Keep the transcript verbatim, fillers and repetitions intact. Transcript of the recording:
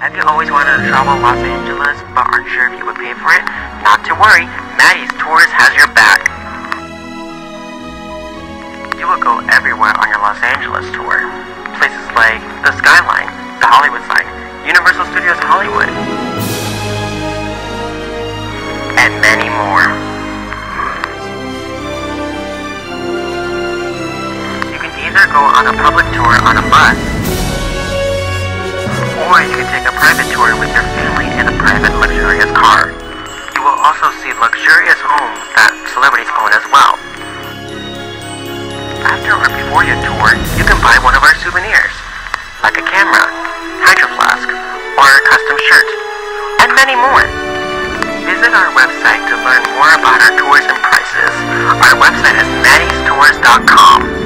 Have you always wanted to travel Los Angeles but aren't sure if you would pay for it? Not to worry, Matty'S Tours has your back. You will go everywhere on your Los Angeles tour. Places like the Skyline, the Hollywood sign, Universal Studios Hollywood, and many more. You can either go on a public tour on a bus, or you can take a private tour with your family in a private luxurious car. You will also see luxurious homes that celebrities own as well. After or before your tour, you can buy one of our souvenirs, like a camera, hydro flask, or a custom shirt, and many more. Visit our website to learn more about our tours and prices. Our website is Matty's Tours dot com.